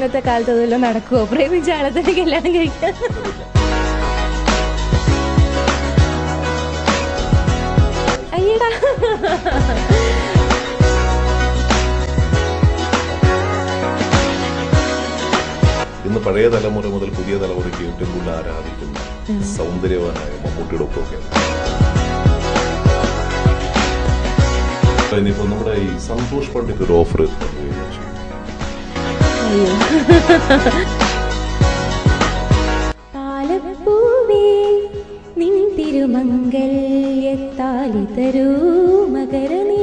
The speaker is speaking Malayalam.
ഇന്നത്തെ കാലത്ത് അതെല്ലാം നടക്കുമോ? പ്രേമിച്ച ആളെ തന്നെ കല്യാണം കഴിക്കാൻ. അയ്യടാ, ഇന്ന് പഴയ തലമുറ മുതൽ പുതിയ തലമുറയ്ക്ക് ഏറ്റവും കൂടുതൽ ആരാധിക്കുന്ന സൗന്ദര്യവാനായ മമ്മൂട്ടിയുടെ ഒപ്പമൊക്കെയാണ്. ഇനിയിപ്പോ നമ്മുടെ ഈ സന്തോഷ് പണ്ഡിറ്റ് ഒരു ഓഫർ പാലപ്പൂവേ നിൻ തിരുമംഗല്യത്താലി തരൂ മകര